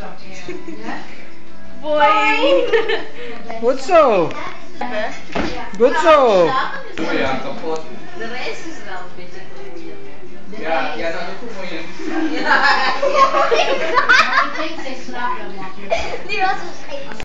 Boing! Goed zo. Goed zo. Ja, kapot. De rest is wel een beetje vermoeiend. Ja, ja, dat is vermoeiend. Ja. Ik denk ze slapen. Die was een